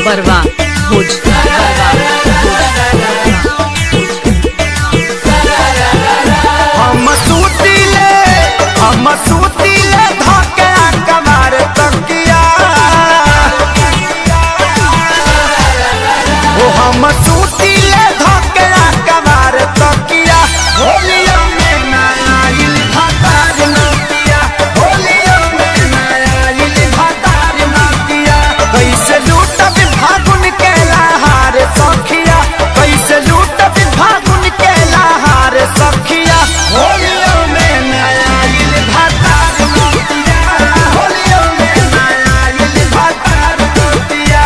बरवा भुज हम सूतीले धके कमार तकिया ओ हम सूतीले धके कमार तकिया होलिया में ना आइल भातार नतिया होलिया में ना आइल भातार नतिया कैसे लूटब फागुन के लहार सखिया कैसे लूटब फागुन के लहार सखिया होलिया में ना आइल भातार नतिया होलिया में ना आइल भातार नतिया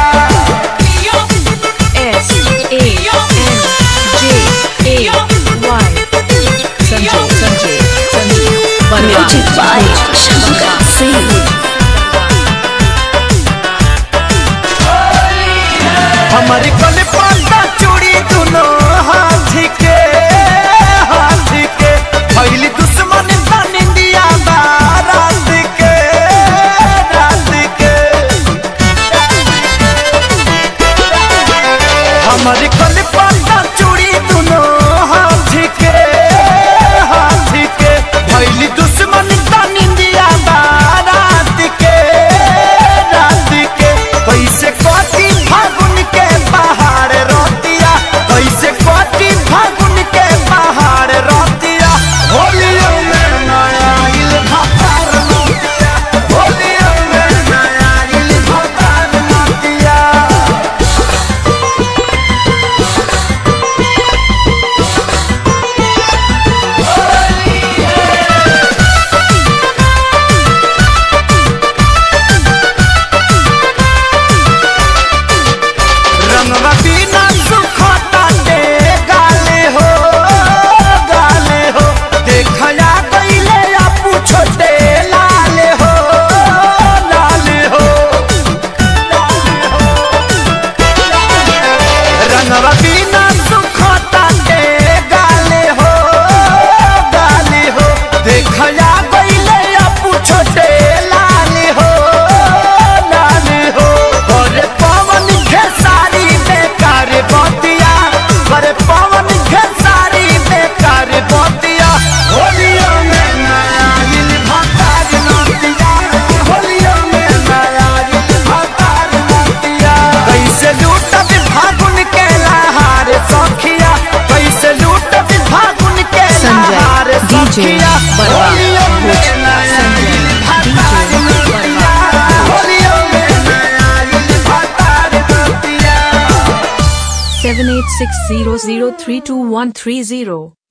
SANJAY संजय बरवा शंकर सिंह हमारी कल पाता चूड़ी दोनों हाथ के पहली दुश्मन बन दिया रात के हमारी कल पाता चूड़ी दोनों हाथ के पहली दुश्मन बन दिया रात के कैसे कटी फागुन के पहाड़ रोतिया कैसे कटी फागुन के पहाड़ रोतिया होलिया में ना आइल भातार नतिया होलिया में ना आइल भातार नतिया रंगवा बिना सुखता दे गाले हो देखया गईले आपू छोटे लाले हो रंगवा बिना सुखता दे गाले हो देखया गईले आपू छोटे लाले हो और पवन खेसारी बेकार बतिया पर पवन खेसारी बेकार बतिया होलिया में ना आइल भातार नतिया होलिया में ना आइल भातार नतिया कैसे लूटब फागुन के लहार सखिया कैसे लूटब फागुन के लहार सखिया होलिया में ना आइल भातार नतिया होलिया में ना आइल भातार नतिया 7860032130